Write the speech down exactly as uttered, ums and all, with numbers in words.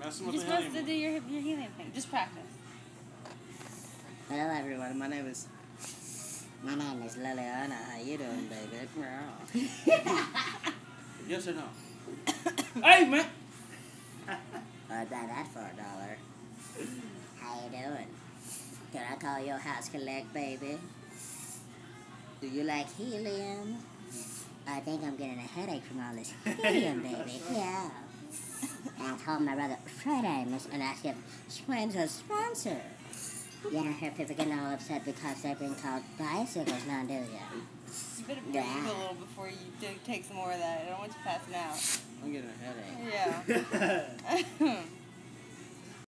Messing You're with just the supposed to do your, your healing thing. Just practice. Hello everyone, my name is my name is Liliana. How you doing, baby? Yes or no? Hey, man! I'd buy that for a dollar. How you doing? Can I call your house collect, baby? Do you like helium? I think I'm getting a headache from all this helium, baby. Yeah. I told my brother Friday, Miss, and asked if Swain's a sponsor. You don't hear people getting all upset because they've been called bicycles now, do you? You better breathe Yeah. a little before you do, take some more of that. I don't want you passing out. I'm getting a headache. Yeah.